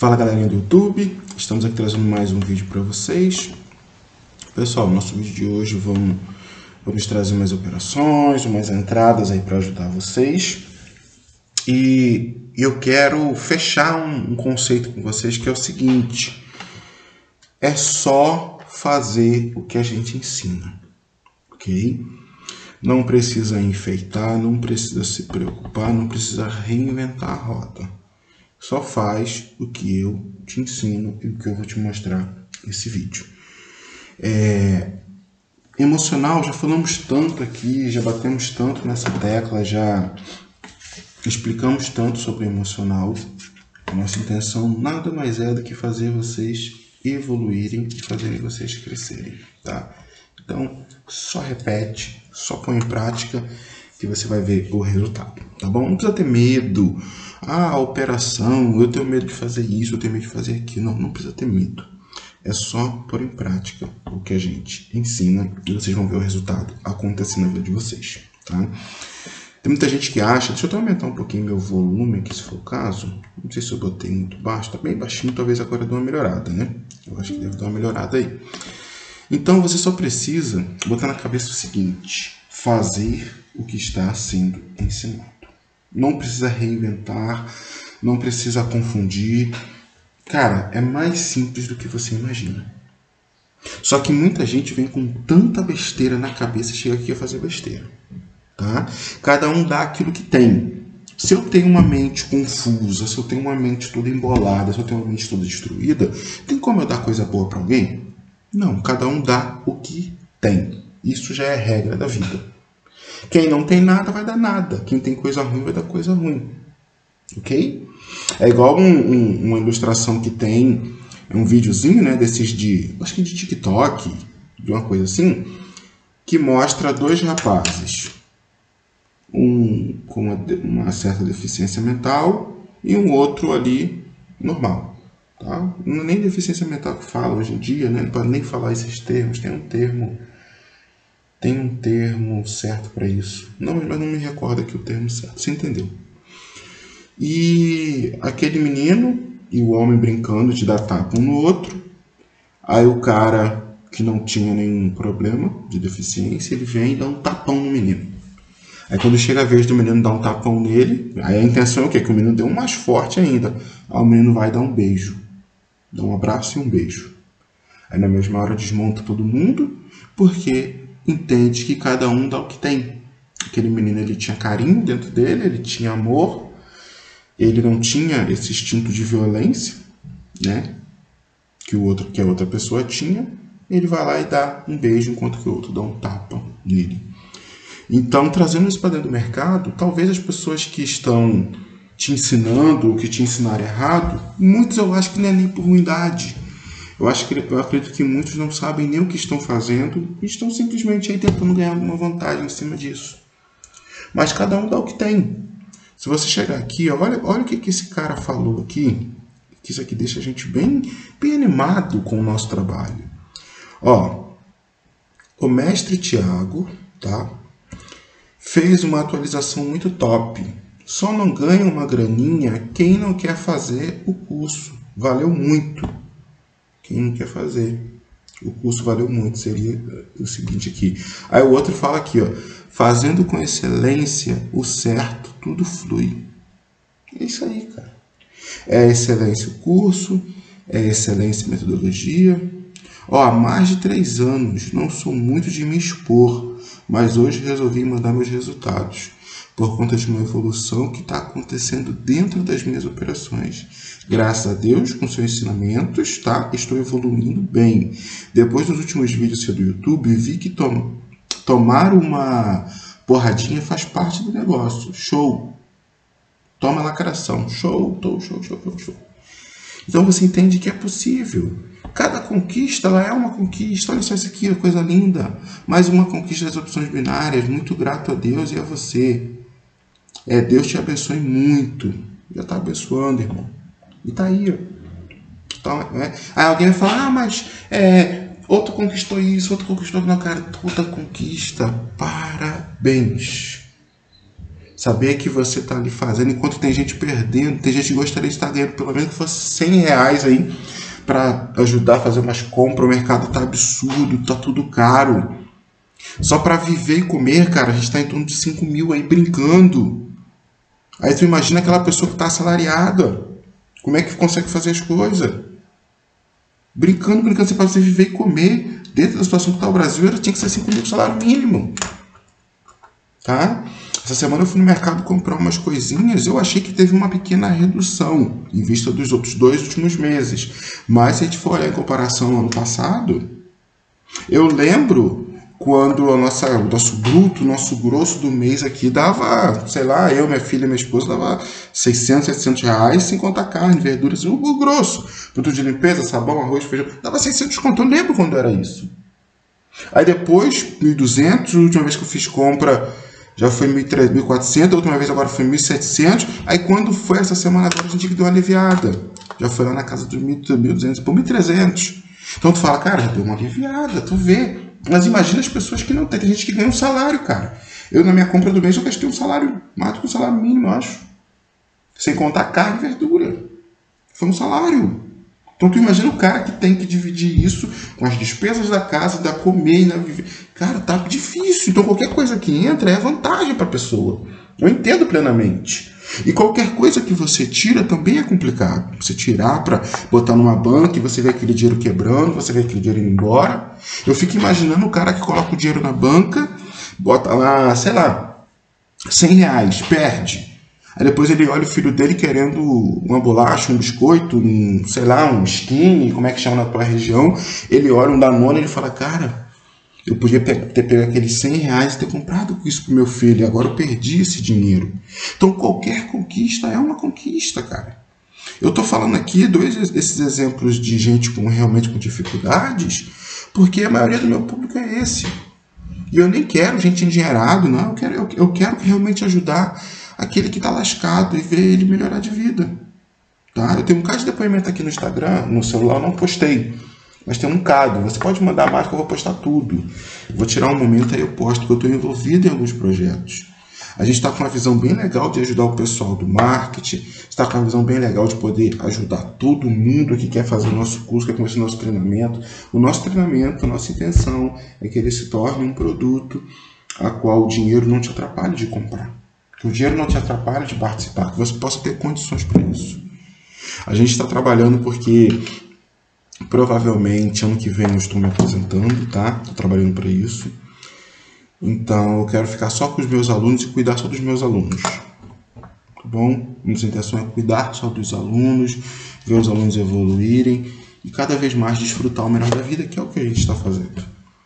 Fala galerinha do YouTube, estamos aqui trazendo mais um vídeo para vocês. Pessoal, no nosso vídeo de hoje vamos trazer mais operações, umas entradas aí para ajudar vocês. E eu quero fechar um conceito com vocês que é o seguinte: é só fazer o que a gente ensina, ok? Não precisa enfeitar, não precisa se preocupar, não precisa reinventar a roda. Só faz o que eu te ensino e o que eu vou te mostrar nesse vídeo. Emocional, já falamos tanto aqui, já batemos tanto nessa tecla, já explicamos tanto sobre emocional. A nossa intenção nada mais é do que fazer vocês evoluírem e fazerem vocês crescerem, tá? Então, só repete, só põe em prática que você vai ver o resultado, tá bom? Não precisa ter medo. A operação, eu tenho medo de fazer isso, eu tenho medo de fazer aquilo. Não precisa ter medo. É só pôr em prática o que a gente ensina e vocês vão ver o resultado acontecer na vida de vocês, tá? Tem muita gente que acha... Deixa eu até aumentar um pouquinho meu volume aqui, se for o caso. Não sei se eu botei muito baixo, tá bem baixinho, talvez agora dê uma melhorada, né? Eu acho que deve dar uma melhorada aí. Então, você só precisa botar na cabeça o seguinte: fazer o que está sendo ensinado. Não precisa reinventar, não precisa confundir. Cara, é mais simples do que você imagina. Só que muita gente vem com tanta besteira na cabeça e chega aqui a fazer besteira, tá? Cada um dá aquilo que tem. Se eu tenho uma mente confusa, se eu tenho uma mente toda embolada, se eu tenho uma mente toda destruída, tem como eu dar coisa boa para alguém? Não, cada um dá o que tem. Isso já é regra da vida. Quem não tem nada vai dar nada. Quem tem coisa ruim vai dar coisa ruim. Ok? É igual uma ilustração que tem, um videozinho, né, desses acho que de TikTok, de uma coisa assim, que mostra dois rapazes. Um com uma certa deficiência mental e um outro ali normal. Tá? Não é nem deficiência mental que fala hoje em dia, né? Não pode nem falar esses termos. Tem um termo certo para isso. Não, mas não me recordo aqui o termo certo. Você entendeu? E aquele menino e o homem brincando de dar tapa um no outro. Aí o cara que não tinha nenhum problema de deficiência, ele vem e dá um tapão no menino. Aí quando chega a vez do menino dar um tapão nele, aí a intenção é o quê? Que o menino dê um mais forte ainda. Aí o menino vai dar um beijo. Dá um abraço e um beijo. Aí na mesma hora desmonta todo mundo, porque entende que cada um dá o que tem. Aquele menino, ele tinha carinho dentro dele, ele tinha amor, ele não tinha esse instinto de violência, né? Que a outra pessoa tinha. Ele vai lá e dá um beijo, enquanto que o outro dá um tapa nele. Então, trazendo isso para dentro do mercado, talvez as pessoas que estão te ensinando ou que te ensinaram errado, muitos eu acho que não é nem por ruindade. Eu acredito que muitos não sabem nem o que estão fazendo e estão simplesmente aí tentando ganhar alguma vantagem em cima disso. Mas cada um dá o que tem. Se você chegar aqui, olha o que esse cara falou aqui, que isso aqui deixa a gente bem animado com o nosso trabalho. Ó, o mestre Tiago, tá, fez uma atualização muito top. Só não ganha uma graninha quem não quer fazer o curso. Valeu muito. Quem não quer fazer o curso valeu muito. Seria o seguinte aqui. Aí o outro fala aqui, ó: fazendo com excelência o certo, tudo flui. É isso aí, cara. É excelência o curso, é excelência a metodologia. Ó, há mais de 3 anos, não sou muito de me expor, mas hoje resolvi mandar meus resultados, por conta de uma evolução que está acontecendo dentro das minhas operações. Graças a Deus, com seus ensinamentos, tá? Estou evoluindo bem. Depois dos últimos vídeos do YouTube, vi que tomar uma porradinha faz parte do negócio. Show! Toma lacração. Show. Então você entende que é possível. Cada conquista, ela é uma conquista. Olha só isso aqui, coisa linda. Mais uma conquista das opções binárias. Muito grato a Deus e a você. Deus te abençoe muito. Já está abençoando, irmão. E tá aí, ó. Então, Aí alguém vai falar: mas outro conquistou isso, outro conquistou aquilo. Cara, toda conquista, parabéns. Saber que você está ali fazendo, enquanto tem gente perdendo, tem gente que gostaria de estar ganhando pelo menos que fosse R$ 100 aí para ajudar a fazer umas compras. O mercado tá absurdo, tá tudo caro. Só para viver e comer, cara, a gente está em torno de 5 mil aí brincando. Aí tu imagina aquela pessoa que está assalariada. Como é que consegue fazer as coisas? Brincando, você pode viver e comer. Dentro da situação que está o Brasil, tinha que ser 5 mil salário mínimo. Tá? Essa semana eu fui no mercado comprar umas coisinhas, eu achei que teve uma pequena redução em vista dos outros 2 últimos meses. Mas se a gente for olhar em comparação ao ano passado, eu lembro quando o nosso bruto, nosso grosso do mês aqui dava, sei lá, eu, minha filha e minha esposa dava 600, 700 reais, sem contar carne, verduras, o grosso. Produto de limpeza, sabão, arroz, feijão, dava 600 conto. Eu lembro quando era isso. Aí depois, 1.200, a última vez que eu fiz compra já foi 1.300, 1.400, a última vez agora foi 1.700. Aí quando foi essa semana agora, a gente deu uma aliviada. Já foi lá na casa dos 1.200, por 1.300. Então tu fala, cara, já deu uma aliviada, tu vê. Mas imagina as pessoas que não tem. Tem gente que ganha um salário, cara. Eu, na minha compra do mês, eu gastei um salário, mais do que um salário mínimo, eu acho. Sem contar carne e verdura. Foi um salário. Então tu imagina o cara que tem que dividir isso com as despesas da casa, da comer e da viver. Cara, tá difícil. Então qualquer coisa que entra é vantagem para a pessoa. Eu entendo plenamente. E qualquer coisa que você tira também é complicado. Você tirar para botar numa banca e você vê aquele dinheiro quebrando, você vê aquele dinheiro indo embora. Eu fico imaginando o cara que coloca o dinheiro na banca, bota lá, sei lá, 100 reais, perde. Aí depois ele olha o filho dele querendo uma bolacha, um biscoito, sei lá, um skinny, como é que chama na tua região. Ele olha um Danone e ele fala, cara, eu podia ter pego aqueles 100 reais e ter comprado isso pro meu filho. Agora eu perdi esse dinheiro. Então qualquer conquista é uma conquista, cara. Eu tô falando aqui esses exemplos de gente realmente com dificuldades, porque a maioria do meu público é esse. E eu nem quero gente endinheirado, não. Eu quero realmente ajudar aquele que está lascado e ver ele melhorar de vida. Tá? Eu tenho um caso de depoimento aqui no Instagram, no celular eu não postei. Mas tem um bocado. Você pode mandar mais que eu vou postar tudo. Vou tirar um momento aí eu posto, porque eu estou envolvido em alguns projetos. A gente está com uma visão bem legal de ajudar o pessoal do marketing. Está com uma visão bem legal de poder ajudar todo mundo que quer fazer o nosso curso, quer conhecer o nosso treinamento. O nosso treinamento, a nossa intenção é que ele se torne um produto a qual o dinheiro não te atrapalhe de comprar. Que o dinheiro não te atrapalhe de participar, que você possa ter condições para isso. A gente está trabalhando porque provavelmente ano que vem eu estou me aposentando, tá? Estou trabalhando para isso. Então eu quero ficar só com os meus alunos e cuidar só dos meus alunos. Tá bom? Nossa intenção é cuidar só dos alunos, ver os alunos evoluírem e cada vez mais desfrutar o melhor da vida, que é o que a gente está fazendo.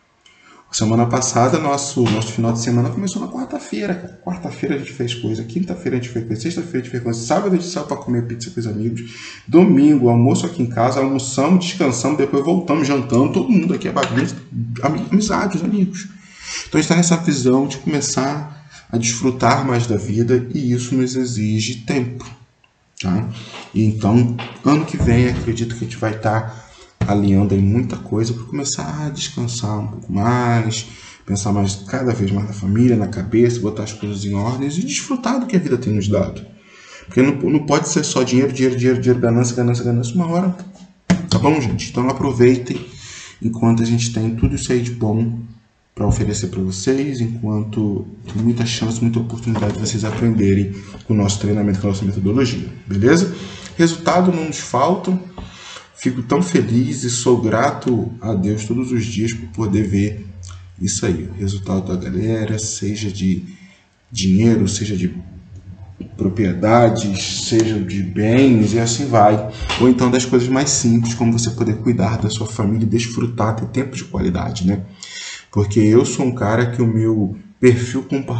Semana passada, nosso final de semana começou na quarta-feira, cara. Quarta-feira a gente fez coisa, quinta-feira a gente fez coisa, sexta-feira a gente fez coisa, sábado a gente saiu para comer pizza com os amigos, domingo, almoço aqui em casa, almoçamos, descansamos, depois voltamos, jantamos, todo mundo aqui é bagunça, amizades, amigos. Então a gente está nessa visão de começar a desfrutar mais da vida e isso nos exige tempo. Tá? E então, ano que vem, acredito que a gente vai estar alinhando aí muita coisa para começar a descansar um pouco mais, pensar mais cada vez mais na família, na cabeça, botar as coisas em ordem e desfrutar do que a vida tem nos dado. Porque não pode ser só dinheiro, ganância. Uma hora, tá bom, gente? Então aproveitem enquanto a gente tem tudo isso aí de bom para oferecer para vocês, enquanto tem muita chance, muita oportunidade de vocês aprenderem com o nosso treinamento, com a nossa metodologia, beleza? Resultado não nos faltam. Fico tão feliz e sou grato a Deus todos os dias por poder ver isso aí, o resultado da galera, seja de dinheiro, seja de propriedades, seja de bens e assim vai. Ou então das coisas mais simples, como você poder cuidar da sua família e desfrutar, ter tempo de qualidade, né? Porque eu sou um cara que o meu perfil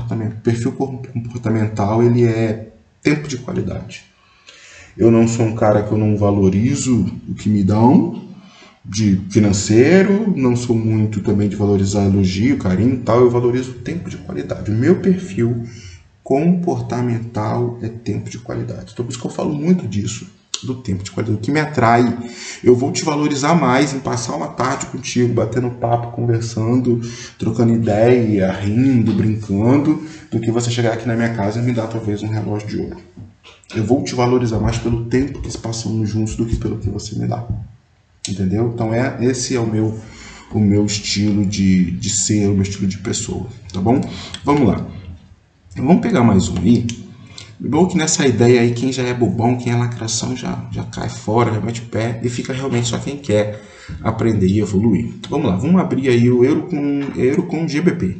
comportamental, ele é tempo de qualidade. Eu não sou um cara que eu não valorizo o que me dão de financeiro, não sou muito também de valorizar elogio, carinho e tal, eu valorizo o tempo de qualidade. O meu perfil comportamental é tempo de qualidade. Então por isso que eu falo muito disso do tempo de qualidade, o que me atrai. Eu vou te valorizar mais em passar uma tarde contigo, batendo papo, conversando, trocando ideia, rindo, brincando, do que você chegar aqui na minha casa e me dar talvez um relógio de ouro. Eu vou te valorizar mais pelo tempo que passamos juntos do que pelo que você me dá. Entendeu? Então esse é o meu estilo de ser, o meu estilo de pessoa, tá bom? Vamos lá. Vamos pegar mais um aí. Bom que nessa ideia aí, quem já é bobão, quem é lacração, já cai fora, já mete o pé e fica realmente só quem quer aprender e evoluir. Vamos lá, vamos abrir aí o Euro com GBP.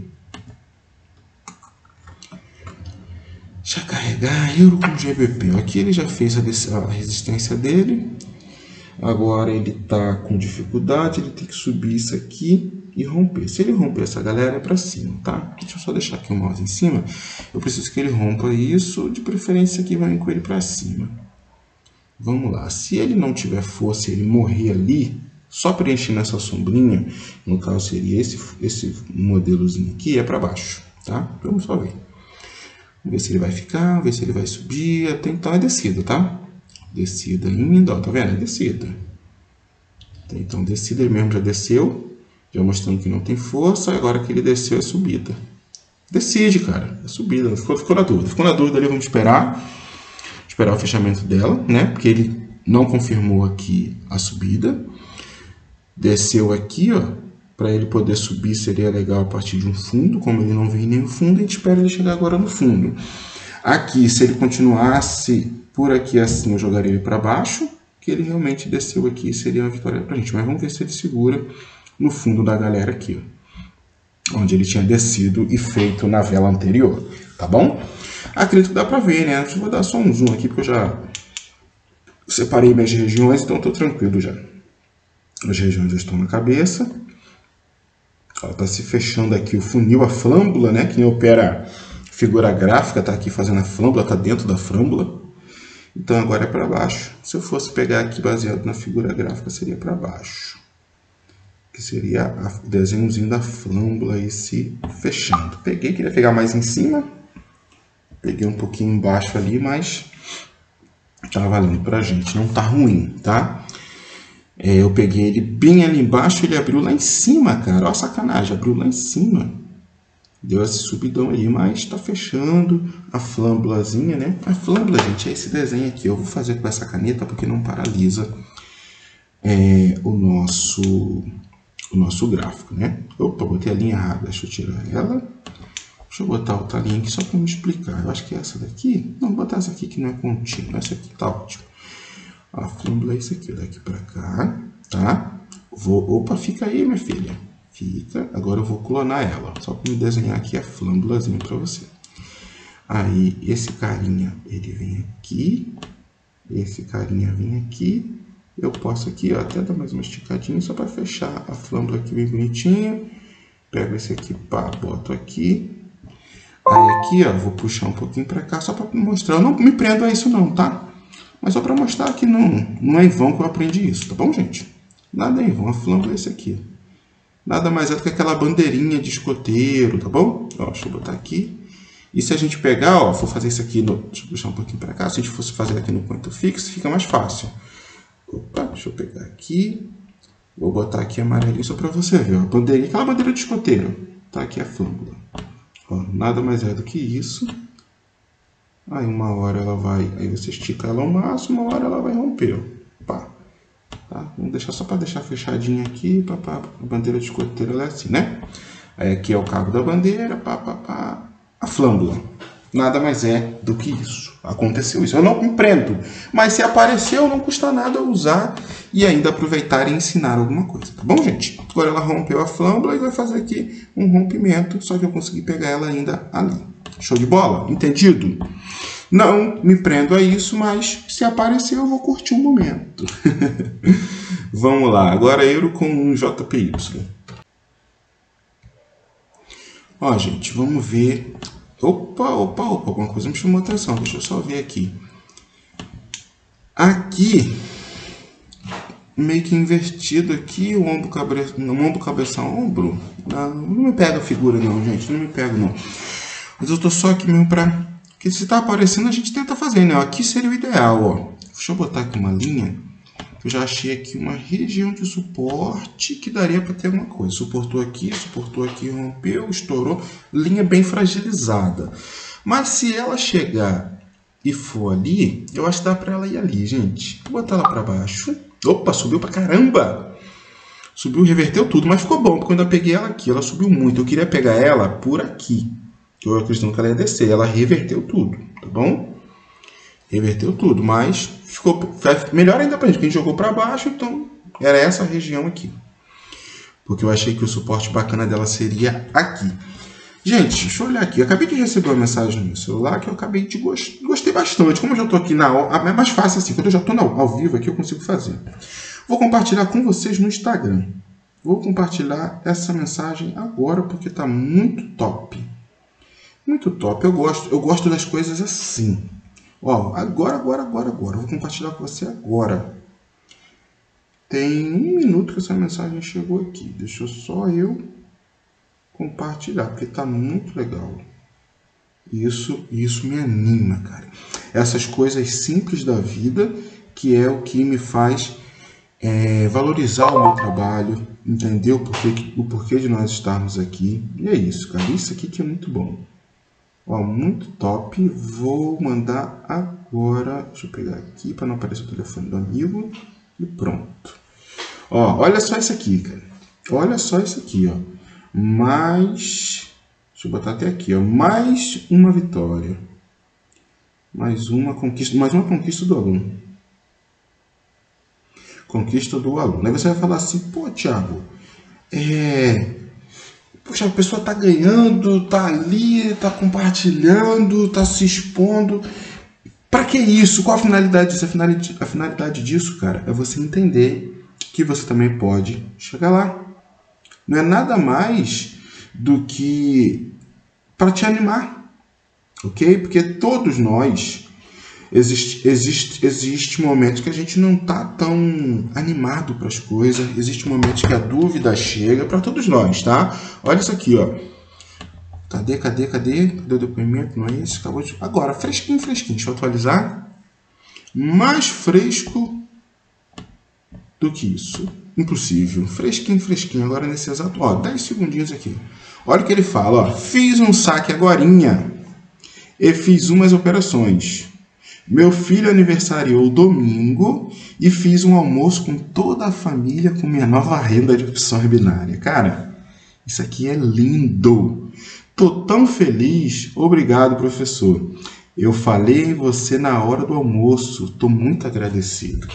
Deixa eu carregar Euro com GBP. Aqui ele já fez a resistência dele. Agora ele está com dificuldade, ele tem que subir isso aqui e romper. Se ele romper essa galera é para cima, tá? Deixa eu só deixar aqui o mouse em cima. Eu preciso que ele rompa isso, de preferência aqui vai com ele para cima. Vamos lá. Se ele não tiver força, ele morrer ali, só preenchendo essa sombrinha, no caso seria esse modelozinho aqui, é para baixo, tá? Vamos só ver. Vamos ver se ele vai ficar, ver se ele vai subir. Até então é descida, tá? Descida ainda, ó, tá vendo? É descida. Então, descida ele mesmo já desceu, já mostrando que não tem força. Agora que ele desceu é subida. Decide, cara. É subida. Ficou na dúvida. Ficou na dúvida ali, vamos esperar o fechamento dela, né? Porque ele não confirmou aqui a subida. Desceu aqui, ó. Para ele poder subir seria legal a partir de um fundo. Como ele não vem nem no fundo, a gente espera ele chegar agora no fundo. Aqui, se ele continuasse por aqui assim, eu jogaria ele para baixo, que ele realmente desceu aqui, seria uma vitória para a gente. Mas vamos ver se ele segura no fundo da galera aqui, ó, onde ele tinha descido e feito na vela anterior, tá bom? Acredito que dá para ver, né? Eu vou dar só um zoom aqui, porque eu já separei minhas regiões, então estou tranquilo já. As regiões já estão na cabeça. Ela está se fechando aqui o funil, a flâmbula, né? Quem opera figura gráfica está aqui fazendo a flâmbula, está dentro da flâmbula. Então agora é para baixo. Se eu fosse pegar aqui baseado na figura gráfica, seria para baixo. Que seria o desenhozinho da flâmbula aí se fechando. Peguei, queria pegar mais em cima. Peguei um pouquinho embaixo ali, mas tá valendo pra gente. Não tá ruim, tá? Eu peguei ele bem ali embaixo, ele abriu lá em cima, cara. Ó a sacanagem, abriu lá em cima. Deu esse subidão aí, mas está fechando a flâmbulazinha, né? A flâmbula, gente, é esse desenho aqui. Eu vou fazer com essa caneta porque não paralisa o nosso gráfico, né? Opa, botei a linha errada. Deixa eu tirar ela. Deixa eu botar outra linha aqui só para me explicar. Eu acho que é essa daqui. Não, vou botar essa aqui que não é contínua. Essa aqui tá ótimo. A flâmbula é isso aqui, daqui para cá, tá? Opa, fica aí, minha filha. Fica. Agora eu vou clonar ela, só para me desenhar aqui a flâmbulazinha para você. Aí, esse carinha, ele vem aqui. Esse carinha vem aqui. Eu posso aqui, ó, até dar mais uma esticadinha, só para fechar a flâmbula aqui bem bonitinho. Pego esse aqui, pá, boto aqui. Aí aqui, ó, vou puxar um pouquinho para cá, só para mostrar. Eu não me prendo a isso não, tá? Mas só para mostrar que não é em vão que eu aprendi isso, tá bom, gente? Nada é em vão, a flâmbula é esse aqui. Nada mais é do que aquela bandeirinha de escoteiro, tá bom? Ó, deixa eu botar aqui. E se a gente pegar, ó, for fazer isso aqui, deixa eu puxar um pouquinho para cá. Se a gente fosse fazer aqui no ponto fixo, fica mais fácil. Opa, deixa eu pegar aqui. Vou botar aqui amarelinho só para você ver, ó. A bandeirinha, aquela bandeira de escoteiro. Tá aqui a flâmbula. Ó, nada mais é do que isso. Aí uma hora ela vai, aí você estica ela ao máximo, uma hora ela vai romper, ó. Pá. Tá? Vamos deixar só para deixar fechadinho aqui, a bandeira de escoteiro ela é assim, né? Aí aqui é o cabo da bandeira, a flâmbula. Nada mais é do que isso. Aconteceu isso. Eu não me prendo, mas se apareceu, não custa nada usar e ainda aproveitar e ensinar alguma coisa, tá bom, gente? Agora ela rompeu a flâmbula e vai fazer aqui um rompimento, só que eu consegui pegar ela ainda ali. Show de bola? Entendido? Não me prendo a isso, mas se aparecer eu vou curtir um momento. Vamos lá, agora Euro com um JPY. Ó, gente, vamos ver. Opa, alguma coisa me chamou a atenção, deixa eu só ver aqui. Aqui, meio que invertido aqui, o ombro, cabeça, ombro. Não me pega a figura não, gente, não me pega não. Mas eu tô só aqui mesmo pra... Porque se tá aparecendo, a gente tenta fazer, né? Aqui seria o ideal, ó. Deixa eu botar aqui uma linha. Eu já achei aqui uma região de suporte que daria para ter alguma coisa. Suportou aqui, rompeu, estourou. Linha bem fragilizada. Mas se ela chegar e for ali, eu acho que dá para ela ir ali, gente. Vou botar ela para baixo. Opa, subiu pra caramba! Subiu, reverteu tudo, mas ficou bom, porque quando eu peguei ela aqui, ela subiu muito. Eu queria pegar ela por aqui. Eu acredito que ela ia descer. Ela reverteu tudo, tá bom? Reverteu tudo, mas ficou melhor ainda pra gente, porque a gente jogou para baixo, então era essa região aqui. Porque eu achei que o suporte bacana dela seria aqui. Gente, deixa eu olhar aqui. Eu acabei de receber uma mensagem no meu celular que eu acabei de gostei bastante. Como eu já estou aqui é mais fácil assim. Quando eu já estou ao vivo aqui, eu consigo fazer. Vou compartilhar com vocês no Instagram. Vou compartilhar essa mensagem agora porque está muito top. Muito top. Eu gosto das coisas assim. Ó, agora. Vou compartilhar com você agora. Tem 1 minuto que essa mensagem chegou aqui. Deixa só eu compartilhar, porque tá muito legal. Isso me anima, cara. Essas coisas simples da vida que é o que me faz valorizar o meu trabalho, entender o porquê de nós estarmos aqui. E é isso, cara. Isso aqui que é muito bom. Ó, muito top. Vou mandar agora. Deixa eu pegar aqui para não aparecer o telefone do amigo. E pronto. Ó, olha só isso aqui, cara. Olha só isso aqui, ó. Deixa eu botar até aqui, ó. Mais uma vitória. Mais uma conquista do aluno. Conquista do aluno. Aí você vai falar assim, pô, Thiago, poxa, a pessoa tá ganhando, tá ali, tá compartilhando, tá se expondo. Para que isso? Qual a finalidade disso? A finalidade disso, cara, é você entender que você também pode chegar lá. Não é nada mais do que para te animar, ok? Porque todos nós, existe momentos que a gente não tá tão animado para as coisas, existe momentos que a dúvida chega para todos nós, tá? Olha isso aqui, ó. Cadê o depoimento? Não é isso? Agora, fresquinho. Deixa eu atualizar. Mais fresco do que isso. Impossível. Fresquinho. Agora nesse exato... Ó, 10 segundinhos aqui. Olha o que ele fala, ó. Fiz um saque agorinha e fiz umas operações. Meu filho aniversariou domingo e fiz um almoço com toda a família com minha nova renda de opções binárias. Cara, isso aqui é lindo. Tô tão feliz. Obrigado, professor. Eu falei em você na hora do almoço. Tô muito agradecido.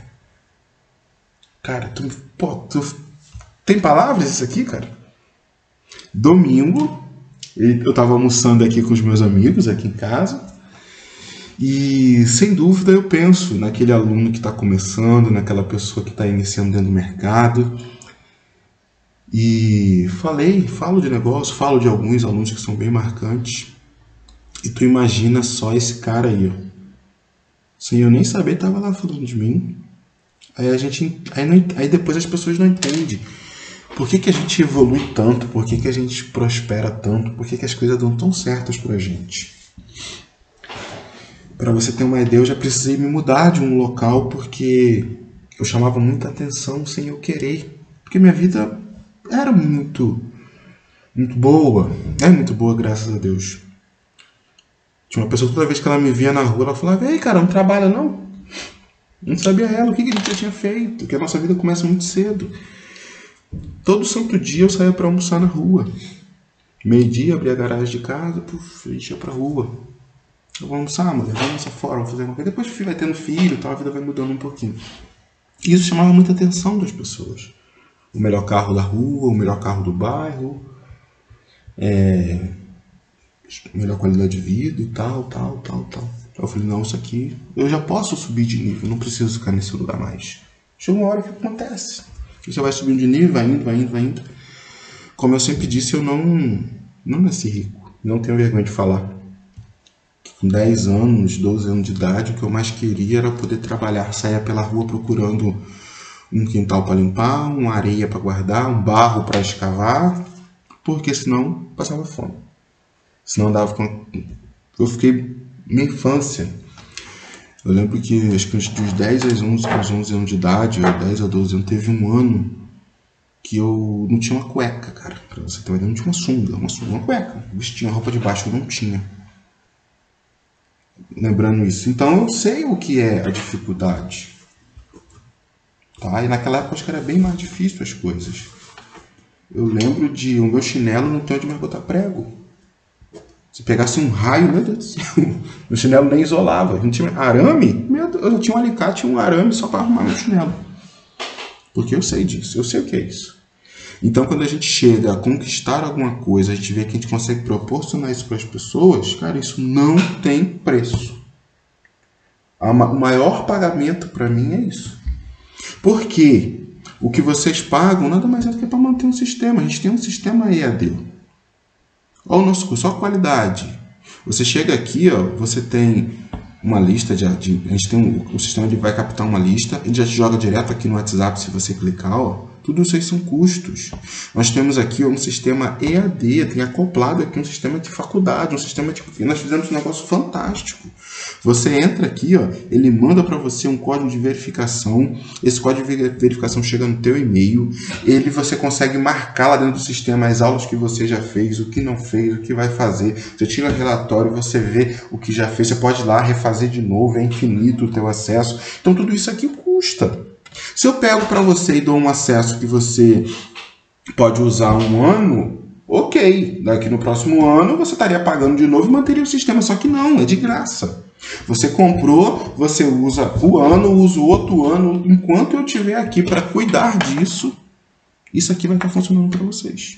Cara, tu tem palavras isso aqui, cara? Domingo, eu tava almoçando aqui com os meus amigos aqui em casa. E, sem dúvida, eu penso naquele aluno que está começando, naquela pessoa que está iniciando dentro do mercado. E falo de negócio, falo de alguns alunos que são bem marcantes. E tu imagina só esse cara aí, ó. Sem eu nem saber, estava lá falando de mim. Aí depois as pessoas não entendem. Por que a gente evolui tanto? Por que a gente prospera tanto? Por que as coisas dão tão certas pra gente? Para você ter uma ideia, eu já precisei me mudar de um local porque eu chamava muita atenção sem eu querer. Porque minha vida era muito boa. É muito boa, graças a Deus. Tinha uma pessoa que toda vez que ela me via na rua, ela falava, ei, cara, não trabalha não? Não sabia ela o que a gente já tinha feito. Porque a nossa vida começa muito cedo. Todo santo dia eu saía para almoçar na rua. Meio-dia, abria a garagem de casa, a gente ia pra rua. Eu vou almoçar, mulher, vamos almoçar fora, vamos fazer alguma coisa. Depois vai tendo filho, tal, a vida vai mudando um pouquinho. E isso chamava muita atenção das pessoas. O melhor carro da rua, o melhor carro do bairro, melhor qualidade de vida e tal. Eu falei, não, isso aqui, eu já posso subir de nível, não preciso ficar nesse lugar mais. Chega uma hora que acontece. Você vai subindo de nível, vai indo. Como eu sempre disse, eu não nasci rico, não tenho vergonha de falar. Com 10 anos, 12 anos de idade, o que eu mais queria era poder trabalhar, sair pela rua procurando um quintal para limpar, uma areia para guardar, um barro para escavar, porque senão passava fome. Senão dava com... Eu fiquei minha infância Eu lembro que acho que dos 10 aos 11 anos de idade, ou 10 a 12 anos, teve um ano que eu não tinha uma cueca, cara. Pra você ter uma ideia, não tinha uma sunga, uma cueca. Eu vestia roupa de baixo, eu não tinha. Lembrando isso. Então eu sei o que é a dificuldade. Tá? E naquela época acho que era bem mais difícil as coisas. Eu lembro de o meu chinelo não ter onde mais botar prego. Se pegasse um raio, meu Deus do céu, meu chinelo nem isolava. Não tinha arame? Meu Deus, eu tinha um alicate e um arame só para arrumar meu chinelo. Porque eu sei disso, eu sei o que é isso. Então, quando a gente chega a conquistar alguma coisa, a gente vê que a gente consegue proporcionar isso para as pessoas, cara, isso não tem preço. O maior pagamento para mim é isso. Porque o que vocês pagam nada mais é do que para manter um sistema. A gente tem um sistema EAD. Olha o nosso curso, olha a qualidade. Você chega aqui, ó, você tem uma lista de a gente tem o sistema ele vai captar uma lista, ele já te joga direto aqui no WhatsApp se você clicar, ó. Tudo isso aí são custos. Nós temos aqui um sistema EAD, tem acoplado aqui um sistema de faculdade, um sistema de... Nós fizemos um negócio fantástico. Você entra aqui, ó, ele manda para você um código de verificação. Esse código de verificação chega no teu e-mail. Você consegue marcar lá dentro do sistema as aulas que você já fez, o que não fez, o que vai fazer. Você tira o relatório, você vê o que já fez. Você pode ir lá refazer de novo, é infinito o teu acesso. Então tudo isso aqui custa. Se eu pego para você e dou um acesso que você pode usar um ano, ok. Daqui no próximo ano você estaria pagando de novo e manteria o sistema. Só que não, é de graça. Você comprou, você usa o ano, usa o outro ano. Enquanto eu estiver aqui para cuidar disso, isso aqui vai estar funcionando para vocês.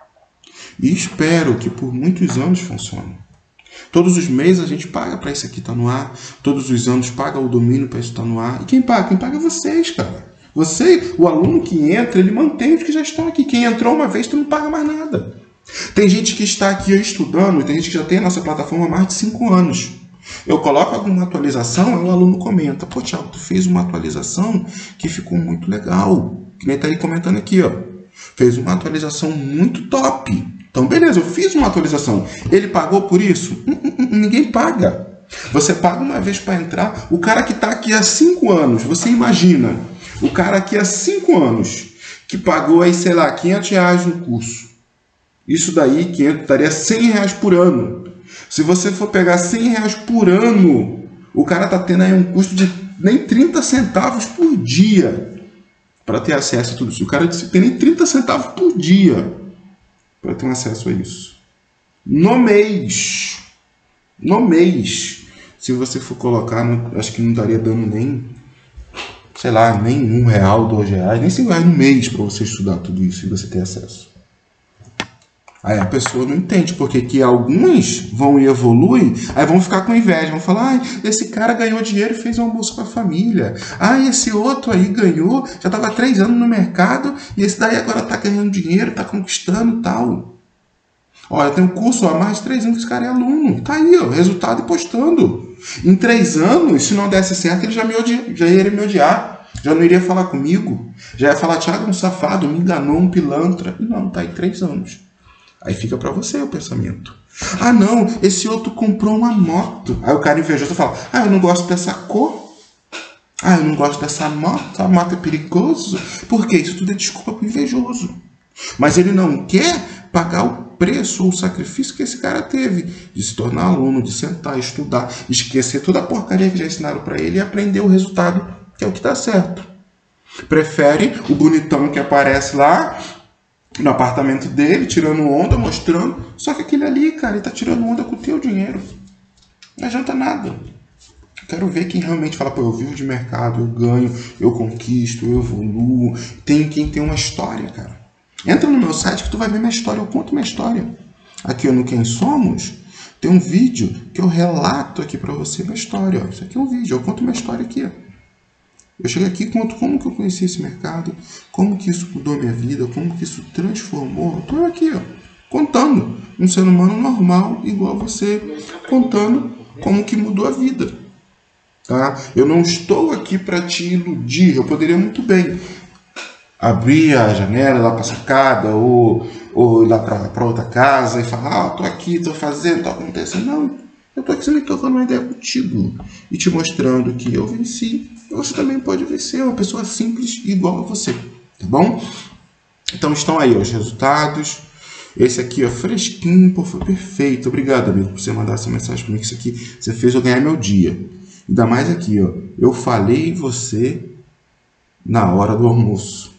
E espero que por muitos anos funcione. Todos os meses a gente paga para isso aqui estar no ar. Todos os anos paga o domínio para isso estar no ar. E quem paga? Quem paga é vocês, cara. Você, o aluno que entra, ele mantém os que já estão aqui. Quem entrou uma vez, tu não paga mais nada. Tem gente que está aqui estudando, tem gente que já tem a nossa plataforma há mais de 5 anos. Eu coloco alguma atualização, aí o aluno comenta. Pô, Thiago, tu fez uma atualização que ficou muito legal. Que nem tá aí comentando aqui, ó. Fez uma atualização muito top. Então, beleza, eu fiz uma atualização. Ele pagou por isso? Ninguém paga. Você paga uma vez para entrar. O cara que está aqui há 5 anos, você imagina, o cara aqui há 5 anos, que pagou aí, sei lá, R$500 no curso. Isso daí, 500, daria R$100 por ano. Se você for pegar R$100 por ano, o cara está tendo aí um custo de nem 30 centavos por dia para ter acesso a tudo isso. O cara disse que tem nem 30 centavos por dia para ter um acesso a isso. No mês. No mês. Se você for colocar, acho que não estaria dando nem, sei lá, nem R$1, R$2, nem R$5 no mês para você estudar tudo isso e você ter acesso. Aí a pessoa não entende, porque que alguns vão e evoluem, aí vão ficar com inveja, vão falar, ah, esse cara ganhou dinheiro e fez um almoço com a família. Ah, esse outro aí ganhou, já estava há 3 anos no mercado, e esse daí agora está ganhando dinheiro, está conquistando e tal. Olha, tem um curso há mais de 3 anos que esse cara é aluno. Está aí, ó, resultado e postando. Em 3 anos, se não desse certo, ele já iria me odiar. Já não iria falar comigo. Já ia falar, Thiago, um safado, me enganou, um pilantra. E não, está aí 3 anos. Aí fica para você o pensamento. Ah, não, esse outro comprou uma moto. Aí o cara invejoso fala, ah, eu não gosto dessa cor. Ah, eu não gosto dessa moto. A moto é perigoso. Por quê? Isso tudo é desculpa pro invejoso. Mas ele não quer pagar o preço ou o sacrifício que esse cara teve de se tornar aluno, de sentar, estudar, esquecer toda a porcaria que já ensinaram para ele e aprender o resultado, que é o que dá certo. Prefere o bonitão que aparece lá no apartamento dele, tirando onda, mostrando. Só que aquele ali, cara, ele tá tirando onda com o teu dinheiro. Não adianta nada. Eu quero ver quem realmente fala, pô, eu vivo de mercado, eu ganho, eu conquisto, eu evoluo. Tem quem tem uma história, cara. Entra no meu site que tu vai ver minha história, eu conto minha história. Aqui no Quem Somos, tem um vídeo que eu relato aqui pra você minha história. Ó. Isso aqui é um vídeo, eu conto minha história aqui, ó. Eu chego aqui e conto como que eu conheci esse mercado, como que isso mudou minha vida, como que isso transformou. Eu estou aqui, ó, contando. Um ser humano normal, igual você, contando como que mudou a vida. Tá? Eu não estou aqui para te iludir. Eu poderia muito bem abrir a janela lá para a sacada ou ir lá para outra casa e falar, ah, estou aqui, estou fazendo, estou acontecendo. Não. Eu estou aqui sempre trocando uma ideia contigo e te mostrando que eu venci. Você também pode vencer, uma pessoa simples igual a você, tá bom? Então estão aí os resultados. Esse aqui, ó, fresquinho, pô, foi perfeito. Obrigado, amigo, por você mandar essa mensagem para mim, que isso aqui você fez eu ganhar meu dia. Ainda mais aqui, ó, eu falei você na hora do almoço.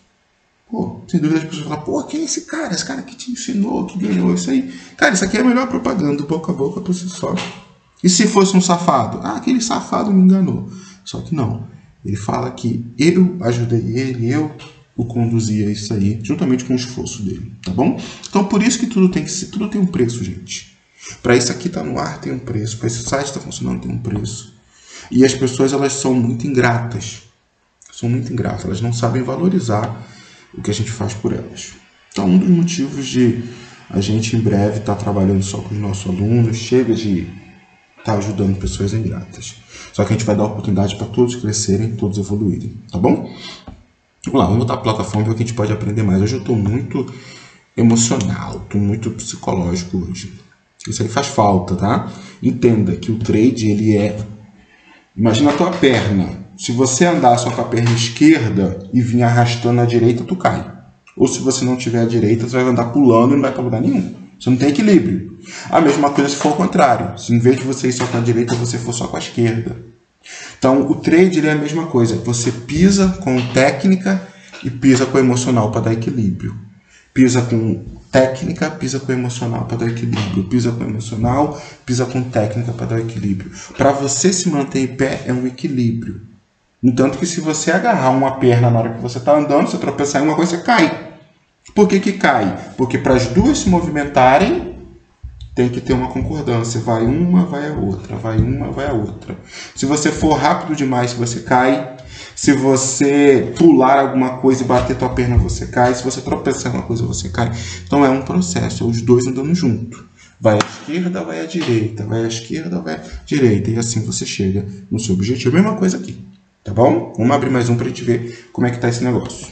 Pô, sem dúvida as pessoas falam, pô, quem é esse cara? Esse cara que te ensinou, que ganhou isso aí. Cara, isso aqui é a melhor propaganda, boca a boca por si só. E se fosse um safado? Ah, aquele safado me enganou. Só que não. Ele fala que eu ajudei ele, eu o conduzi a isso aí, juntamente com o esforço dele, tá bom? Então, por isso que tudo tem um preço, gente. Para isso aqui estar no ar tem um preço, para esse site estar funcionando tem um preço. E as pessoas, elas são muito ingratas. São muito ingratas, elas não sabem valorizar o que a gente faz por elas. Então, um dos motivos de a gente, em breve, estar trabalhando só com os nossos alunos, chega de estar ajudando pessoas ingratas. Só que a gente vai dar oportunidade para todos crescerem, todos evoluírem, tá bom? Vamos lá, vamos botar a plataforma e ver o que a gente pode aprender mais. Hoje eu estou muito emocional, estou muito psicológico hoje. Isso aí faz falta, tá? Entenda que o trade, ele é... Imagina a tua perna. Se você andar só com a perna esquerda e vir arrastando a direita, tu cai. Ou se você não tiver a direita, você vai andar pulando e não vai para lugar nenhum. Você não tem equilíbrio. A mesma coisa se for o contrário. Se em vez de você ir só com a direita, você for só com a esquerda. Então, o trade, ele é a mesma coisa. Você pisa com técnica e pisa com emocional para dar equilíbrio. Pisa com técnica, pisa com emocional para dar equilíbrio. Pisa com emocional, pisa com técnica para dar equilíbrio. Para você se manter em pé, é um equilíbrio. No tanto que se você agarrar uma perna na hora que você está andando, você tropeçar em uma coisa, você cai. Por que que cai? Porque para as duas se movimentarem, tem que ter uma concordância. Vai uma, vai a outra. Vai uma, vai a outra. Se você for rápido demais, você cai. Se você pular alguma coisa e bater tua perna, você cai. Se você tropeçar em uma coisa, você cai. Então é um processo, é os dois andando junto. Vai à esquerda, vai à direita. Vai à esquerda, vai à direita. E assim você chega no seu objetivo. Mesma coisa aqui. Tá bom? Vamos abrir mais um para a gente ver como é que tá esse negócio.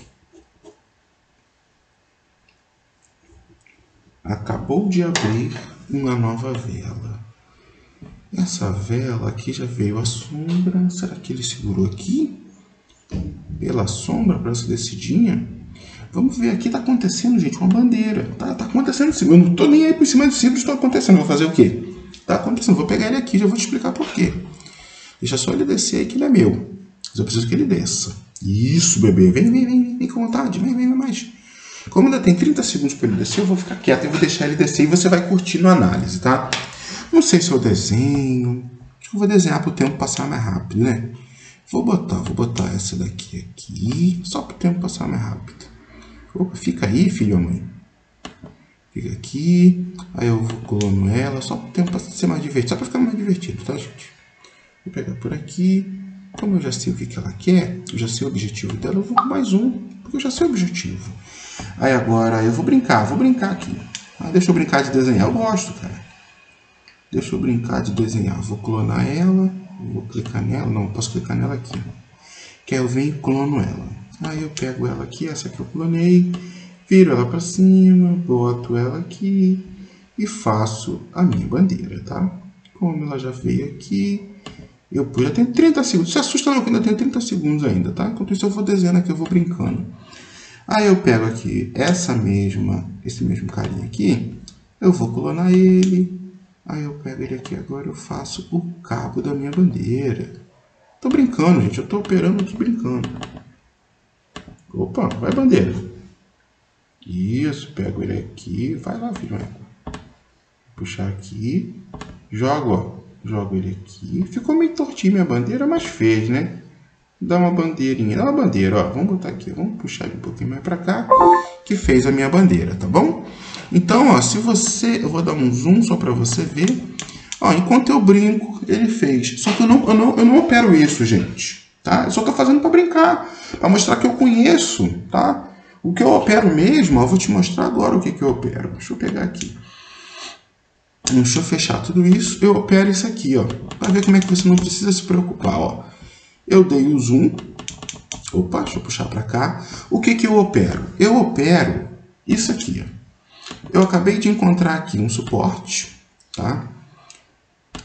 Acabou de abrir uma nova vela. Essa vela aqui já veio a sombra. Será que ele segurou aqui? Pela sombra, para essa descidinha? Vamos ver aqui, tá acontecendo, gente, uma bandeira. Tá acontecendo. Eu não tô nem aí por cima do círculo, está acontecendo. Vou fazer o quê? Tá acontecendo. Vou pegar ele aqui, já vou te explicar por quê. Deixa só ele descer aí que ele é meu. Mas eu preciso que ele desça. Isso, bebê. Vem com vontade. Vem mais. Como ainda tem 30 segundos para ele descer, eu vou ficar quieto e vou deixar ele descer e você vai curtindo a análise, tá? Não sei se eu desenho. Acho que eu vou desenhar para o tempo passar mais rápido, né? Vou botar essa daqui aqui, só para o tempo passar mais rápido. Opa, fica aí, filho ou mãe. Fica aqui. Aí eu vou colando ela, só para o tempo ser mais divertido. Só para ficar mais divertido, tá, gente? Vou pegar por aqui. Como eu já sei o que ela quer, eu já sei o objetivo dela, eu vou com mais um, porque eu já sei o objetivo. Aí agora eu vou brincar aqui. Deixa eu brincar de desenhar, eu gosto, cara. Deixa eu brincar de desenhar. Vou clonar ela, vou clicar nela, não, posso clicar nela aqui. Que aí eu venho e clono ela. Aí eu pego ela aqui, essa que eu clonei, viro ela para cima, boto ela aqui e faço a minha bandeira, tá? Como ela já veio aqui, eu já tenho 30 segundos. Se assusta não, que ainda tenho 30 segundos ainda, tá? Enquanto isso eu vou desenhando aqui, eu vou brincando. Aí eu pego aqui esse mesmo carinha aqui, eu vou clonar ele. Aí eu pego ele aqui agora, eu faço o cabo da minha bandeira. Tô brincando, gente, eu tô operando aqui brincando. Opa, vai bandeira. Isso, pego ele aqui, vai lá, filho. Puxar aqui, jogo ele aqui. Ficou meio tortinho minha bandeira, mas fez, né? Dá uma bandeirinha, dá uma bandeira, ó. Vamos botar aqui, vamos puxar ele um pouquinho mais para cá, que fez a minha bandeira, tá bom? Então, ó, eu vou dar um zoom só para você ver. Ó, enquanto eu brinco, ele fez. Só que eu não opero isso, gente, tá? Eu só tô fazendo para brincar, para mostrar que eu conheço, tá? O que eu opero mesmo, ó, eu vou te mostrar agora o que eu opero. Deixa eu pegar aqui. Deixa eu fechar tudo isso. Eu opero isso aqui, ó, para ver como é que você não precisa se preocupar, ó. Eu dei o zoom. Opa, deixa eu puxar para cá. O que eu opero? Eu opero isso aqui, ó. Eu acabei de encontrar aqui um suporte, tá?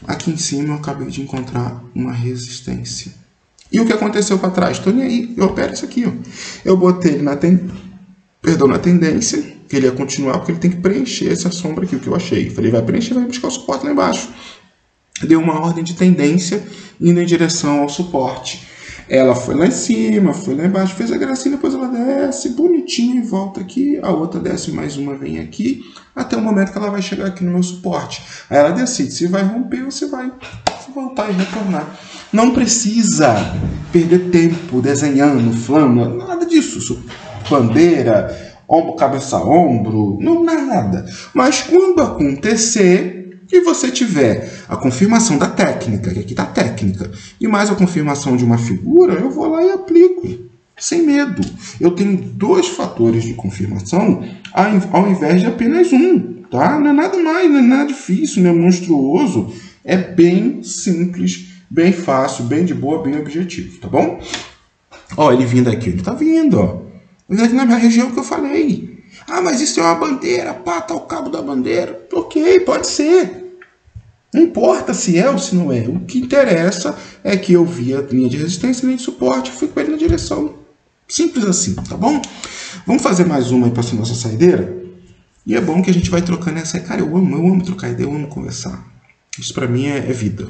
Aqui em cima eu acabei de encontrar uma resistência. E o que aconteceu para trás? Estou nem aí, eu opero isso aqui. Ó. Eu botei ele na tendência, que ele ia continuar, porque ele tem que preencher essa sombra aqui, o que eu achei. Falei, vai preencher, vai buscar o suporte lá embaixo. Deu uma ordem de tendência indo em direção ao suporte. Ela foi lá em cima, foi lá embaixo, fez a gracinha, depois ela desce bonitinha e volta aqui. A outra desce mais uma, vem aqui, até o momento que ela vai chegar aqui no meu suporte. Aí ela decide se vai romper ou se vai voltar e retornar. Não precisa perder tempo desenhando, flama, nada disso. Bandeira, ombro, cabeça, ombro, não nada. Mas quando acontecer e você tiver a confirmação da técnica, que aqui está a técnica, e mais a confirmação de uma figura, eu vou lá e aplico, sem medo. Eu tenho 2 fatores de confirmação ao invés de apenas um, tá? Não é nada mais, não é nada difícil, não é monstruoso, é bem simples, bem fácil, bem de boa, bem objetivo, tá bom? Ó, ele vindo aqui, ele tá vindo, ó. Vindo aqui na minha região que eu falei. Ah, mas isso é uma bandeira, pá, tá o cabo da bandeira. Ok, pode ser. Não importa se é ou se não é. O que interessa é que eu vi a linha de resistência e linha de suporte e fui com ele na direção. Simples assim, tá bom? Vamos fazer mais uma aí para essa nossa saideira? E é bom que a gente vai trocando essa. Cara, eu amo trocar ideia, eu amo conversar. Isso para mim é vida.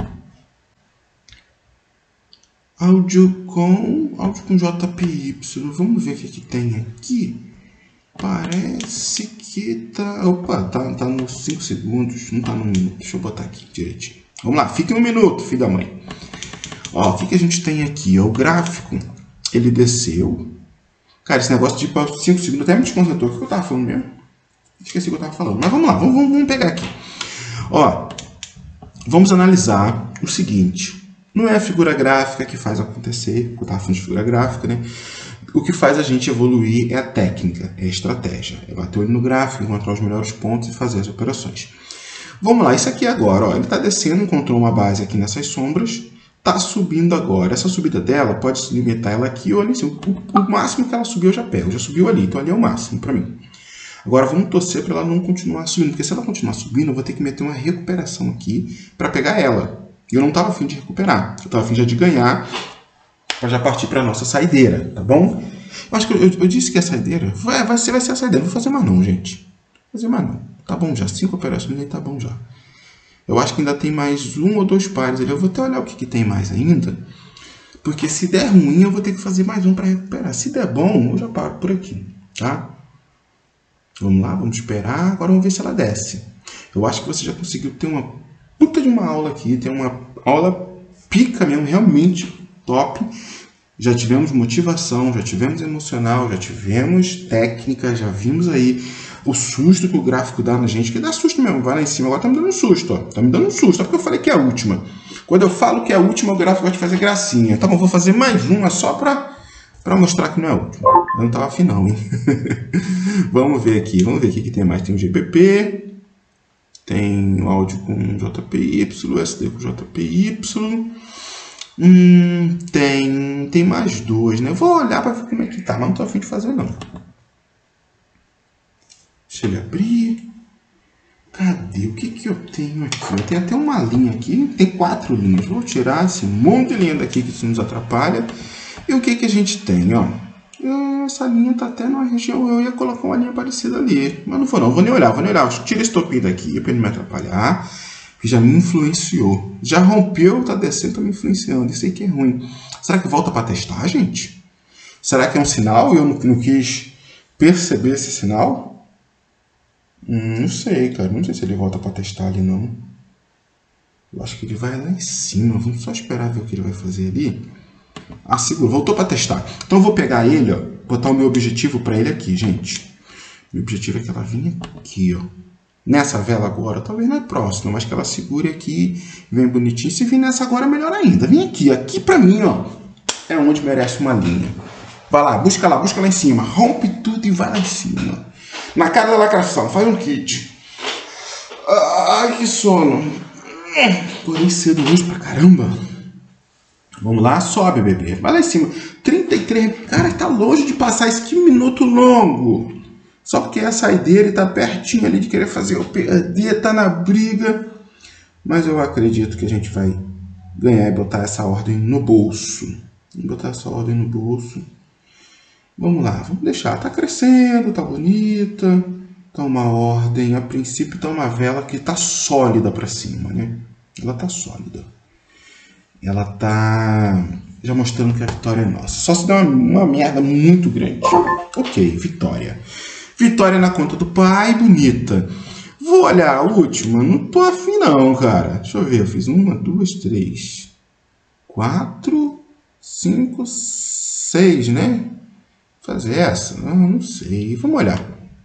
Áudio com JPY. Vamos ver o que tem aqui. Parece que tá... Opa, tá nos 5 segundos, não tá no minuto. Deixa eu botar aqui direitinho. Vamos lá, fica em 1 minuto, filho da mãe. Ó, o que a gente tem aqui? Ó, o gráfico, ele desceu. Cara, esse negócio de 5 segundos até me desconcentrou. O que eu tava falando mesmo? Esqueci o que eu tava falando. Mas vamos lá, vamos pegar aqui. Ó, vamos analisar o seguinte. Não é a figura gráfica que faz acontecer. Eu tava falando de figura gráfica, né? O que faz a gente evoluir é a técnica, é a estratégia. É bater o olho no gráfico, encontrar os melhores pontos e fazer as operações. Vamos lá, isso aqui agora, ó, ele está descendo, encontrou uma base aqui nessas sombras, está subindo agora. Essa subida dela pode se limitar ela aqui ou ali em cima. O máximo que ela subiu eu já pego, já subiu ali, então ali é o máximo para mim. Agora vamos torcer para ela não continuar subindo, porque se ela continuar subindo, eu vou ter que meter uma recuperação aqui para pegar ela. E eu não estava afim de recuperar, eu estava afim já de ganhar, para já partir para a nossa saideira, tá bom? Eu acho que eu disse que a saideira vai ser a saideira. Não vou fazer mais não, gente. Vou fazer mais não. Tá bom já. 5 operações aí tá bom já. Eu acho que ainda tem mais 1 ou 2 pares ali. Eu vou até olhar o que tem mais ainda. Porque se der ruim, eu vou ter que fazer mais um para recuperar. Se der bom, eu já paro por aqui, tá? Vamos lá, vamos esperar. Agora vamos ver se ela desce. Eu acho que você já conseguiu ter uma puta de uma aula aqui. Tem uma aula pica mesmo, realmente top. Já tivemos motivação, já tivemos emocional, já tivemos técnica, já vimos aí o susto que o gráfico dá na gente, que dá susto mesmo, vai lá em cima, agora tá me dando um susto, ó. Tá me dando um susto, só porque eu falei que é a última. Quando eu falo que é a última, o gráfico vai te fazer gracinha. Tá bom, vou fazer mais uma só pra mostrar que não é a última. Eu não tava afim não, hein? Vamos ver aqui, vamos ver o que tem mais. Tem o GPP, tem o áudio com JPY, SD com JPY. Tem mais 2, né? Eu vou olhar para ver como é que tá, mas não tô a fim de fazer não. Deixa ele abrir. Cadê? O que eu tenho aqui? Eu tenho até uma linha aqui, tem 4 linhas. Vou tirar esse monte de linha daqui que isso nos atrapalha. E o que a gente tem, ó? Essa linha tá até numa região, eu ia colocar uma linha parecida ali. Mas não vou não, vou nem olhar. Tira esse topinho daqui para ele não me atrapalhar. Que já me influenciou. Já rompeu, tá descendo, tá me influenciando. Isso aí que é ruim. Será que volta para testar, gente? Será que é um sinal e eu não quis perceber esse sinal? Não sei, cara. Não sei se ele volta para testar ali, não. Eu acho que ele vai lá em cima. Vamos só esperar ver o que ele vai fazer ali. Ah, segura. Voltou para testar. Então eu vou pegar ele, ó. Botar o meu objetivo para ele aqui, gente. Meu objetivo é que ela vinha aqui, ó. Nessa vela agora, talvez não é próxima, mas que ela segure aqui, vem bonitinho. Se vir nessa agora, melhor ainda. Vem aqui, aqui pra mim, ó, é onde merece uma linha. Vai lá busca lá em cima. Rompe tudo e vai lá em cima. Na cara da lacração, faz um kit. Ai, que sono. Acordei cedo hoje pra caramba. Vamos lá, sobe, bebê. Vai lá em cima. 33. Cara, tá longe de passar esse que minuto longo. Só porque é a saideira e tá pertinho ali de querer fazer o perder, tá na briga. Mas eu acredito que a gente vai ganhar e botar essa ordem no bolso. Vamos botar essa ordem no bolso. Vamos lá, vamos deixar. Tá crescendo, tá bonita. Tá uma ordem. A princípio tá uma vela que tá sólida para cima, né? Ela tá sólida. Ela tá já mostrando que a vitória é nossa. Só se der uma merda muito grande. Ok, vitória. Vitória na conta do pai, bonita. Vou olhar a última. Não tô afim não, cara. Deixa eu ver. Eu fiz 1, 2, 3, 4, 5, 6, né? Fazer essa? Não sei. Vamos olhar.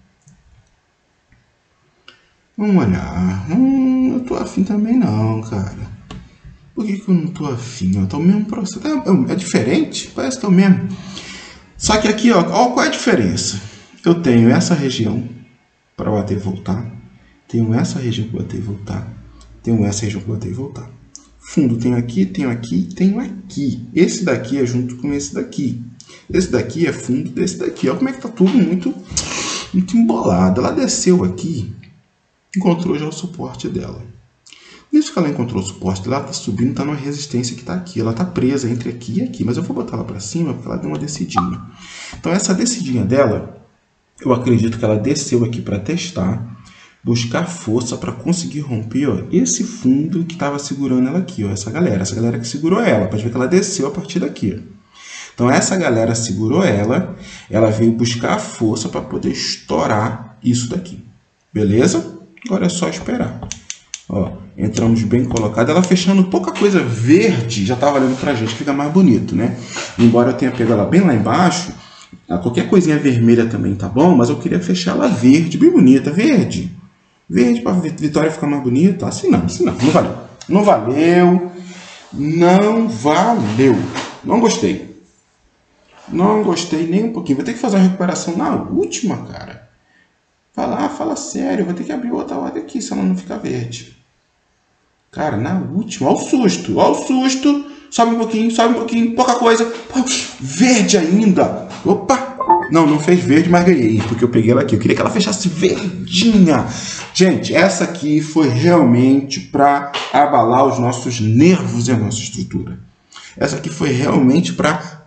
Vamos olhar. Eu tô afim também não, cara. Por que eu não tô afim? Eu tô o mesmo processo. É diferente? Parece que é o mesmo. Só que aqui, ó, qual é a diferença? Eu tenho essa região para bater e voltar. Tenho essa região para bater e voltar. Tenho essa região para bater e voltar. Fundo tenho aqui, tenho aqui, tenho aqui. Esse daqui é junto com esse daqui. Esse daqui é fundo desse daqui. Olha como é que tá tudo muito embolado. Ela desceu aqui, encontrou já o suporte dela. Nisso que ela encontrou o suporte, ela está subindo, está numa resistência que está aqui. Ela está presa entre aqui e aqui, mas eu vou botar ela para cima porque ela deu uma descidinha. Então essa descidinha dela, eu acredito que ela desceu aqui para testar, buscar força para conseguir romper, ó, esse fundo que estava segurando ela aqui, ó, essa galera que segurou ela. Pode ver que ela desceu a partir daqui. Ó. Então essa galera segurou ela veio buscar a força para poder estourar isso daqui. Beleza? Agora é só esperar. Ó, entramos bem colocado. Ela fechando pouca coisa verde, já tá valendo pra gente, fica mais bonito, né? Embora eu tenha pego ela bem lá embaixo, qualquer coisinha vermelha também tá bom, mas eu queria fechar ela verde, bem bonita, verde. Verde pra Vitória ficar mais bonita. Assim não valeu. Não valeu. Não valeu. Não gostei. Não gostei nem um pouquinho. Vou ter que fazer uma recuperação na última, cara. Fala sério, vou ter que abrir outra ordem aqui, se ela não ficar verde. Cara, na última, olha o susto, sobe um pouquinho, pouca coisa, verde ainda, opa, não fez verde, mas ganhei, porque eu peguei ela aqui, eu queria que ela fechasse verdinha. Gente, essa aqui foi realmente para abalar os nossos nervos e a nossa estrutura. Essa aqui foi realmente para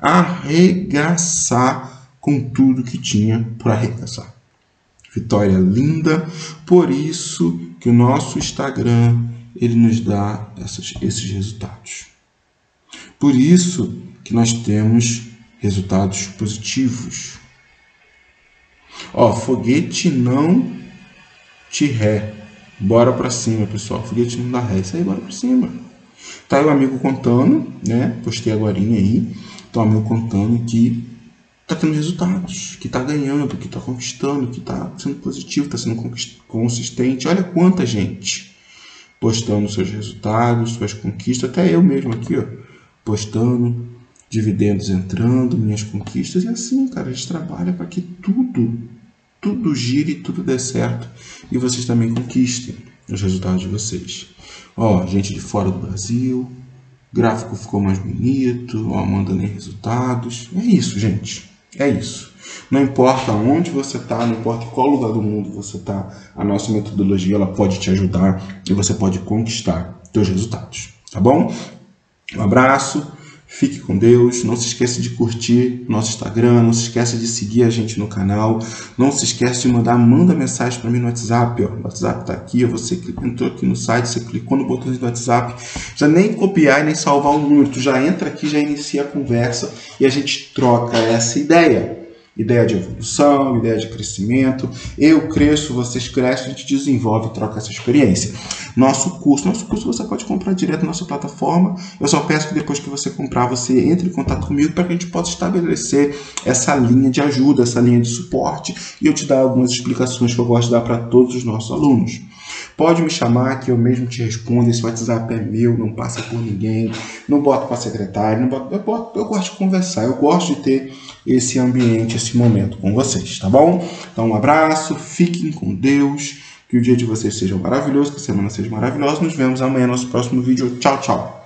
arregaçar com tudo que tinha por arregaçar. Vitória linda, por isso que o nosso Instagram ele nos dá esses resultados. Por isso que nós temos resultados positivos. Ó, foguete não te ré. Bora pra cima, pessoal. Foguete não dá ré. Isso aí, bora pra cima. Tá aí o amigo contando, né? Postei agorinha aí. Tá o amigo contando que tá tendo resultados, que tá ganhando, que tá conquistando, que tá sendo positivo, tá sendo consistente. Olha quanta gente postando seus resultados, suas conquistas, até eu mesmo aqui, ó, postando, dividendos entrando, minhas conquistas, e assim, cara, a gente trabalha para que tudo gire e tudo dê certo, e vocês também conquistem os resultados de vocês. Ó, gente de fora do Brasil, gráfico ficou mais bonito, ó, mandando em resultados, é isso, gente, é isso. Não importa onde você está, não importa em qual lugar do mundo você está, a nossa metodologia ela pode te ajudar e você pode conquistar seus resultados, tá bom? Um abraço, fique com Deus, não se esqueça de curtir nosso Instagram, não se esqueça de seguir a gente no canal, não se esqueça de manda mensagem para mim no WhatsApp, ó. O WhatsApp está aqui, ó. Você entrou aqui no site, você clicou no botãozinho do WhatsApp, já nem copiar e nem salvar o número, tu já entra aqui, já inicia a conversa e a gente troca essa ideia. Ideia de evolução, ideia de crescimento. Eu cresço, vocês crescem, a gente desenvolve e troca essa experiência. Nosso curso você pode comprar direto na nossa plataforma. Eu só peço que depois que você comprar, você entre em contato comigo para que a gente possa estabelecer essa linha de ajuda, essa linha de suporte e eu te dar algumas explicações que eu gosto de dar para todos os nossos alunos. Pode me chamar que eu mesmo te respondo. Esse WhatsApp é meu, não passa por ninguém, não boto para secretário, eu gosto de conversar, eu gosto de ter esse ambiente, esse momento com vocês, tá bom? Então um abraço, fiquem com Deus, que o dia de vocês seja maravilhoso, que a semana seja maravilhosa. Nos vemos amanhã no nosso próximo vídeo. Tchau, tchau!